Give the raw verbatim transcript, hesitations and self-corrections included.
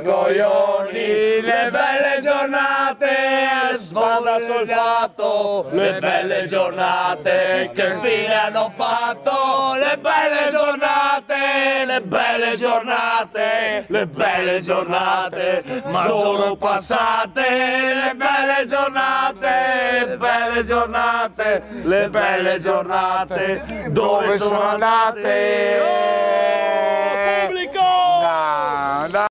coglioni, le belle giornate, sfonda sul fatto, le belle giornate che fine hanno fatto, le belle giornate, le belle giornate, le belle giornate, ma sono passate, le belle giornate, le belle giornate, le belle giornate, dove sono andate? Oh, pubblico! No, no.